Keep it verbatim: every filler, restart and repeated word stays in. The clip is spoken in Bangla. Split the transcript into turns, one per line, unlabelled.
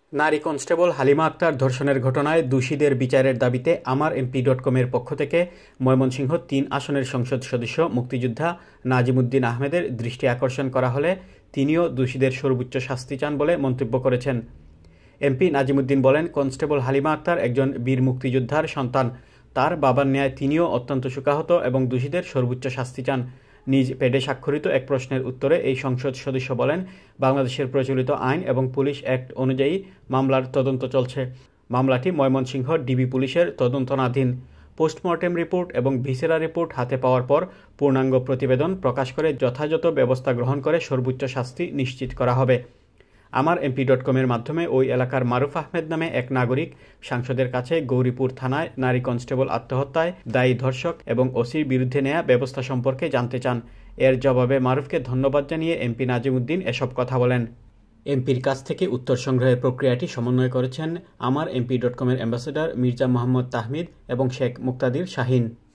নারী কনস্টেবল হালিমা আক্তার ধর্ষণের ঘটনায় দোষীদের বিচারের দাবিতে আমার এমপি ডট কমের পক্ষ থেকে ময়মনসিংহ তিন আসনের সংসদ সদস্য মুক্তিযোদ্ধা নাজিমুদ্দিন আহমেদের দৃষ্টি আকর্ষণ করা হলে তিনিও দোষীদের সর্বোচ্চ শাস্তি চান বলে মন্তব্য করেছেন। এমপি নাজিমুদ্দিন বলেন, কনস্টেবল হালিমা আক্তার একজন বীর মুক্তিযোদ্ধার সন্তান। তার বাবার ন্যায় তিনিও অত্যন্ত শোকাহত এবং দোষীদের সর্বোচ্চ শাস্তি চান। নিজ পেডে স্বাক্ষরিত এক প্রশ্নের উত্তরে এই সংসদ সদস্য বলেন, বাংলাদেশের প্রচলিত আইন এবং পুলিশ অ্যাক্ট অনুযায়ী মামলার তদন্ত চলছে। মামলাটি ময়মনসিংহ ডিবি পুলিশের তদন্তনাধীন। পোস্টমর্টেম রিপোর্ট এবং ভিসেরা রিপোর্ট হাতে পাওয়ার পর পূর্ণাঙ্গ প্রতিবেদন প্রকাশ করে যথাযথ ব্যবস্থা গ্রহণ করে সর্বোচ্চ শাস্তি নিশ্চিত করা হবে। আমার এমপি ডট কমের মাধ্যমে ওই এলাকার মারুফ আহমেদ নামে এক নাগরিক সাংসদের কাছে গৌরীপুর থানায় নারী কনস্টেবল আত্মহত্যায় দায়ী ধর্ষক এবং ওসির বিরুদ্ধে নেয়া ব্যবস্থা সম্পর্কে জানতে চান। এর জবাবে মারুফকে ধন্যবাদ জানিয়ে এমপি নাজিমুদ্দিন এসব কথা বলেন। এমপির কাছ থেকে উত্তর সংগ্রহের প্রক্রিয়াটি সমন্বয় করেছেন আমার এমপি ডট কমের অ্যাম্বাসেডর মির্জা মোহাম্মদ তাহমিদ এবং শেখ মুক্তাদির শাহিন।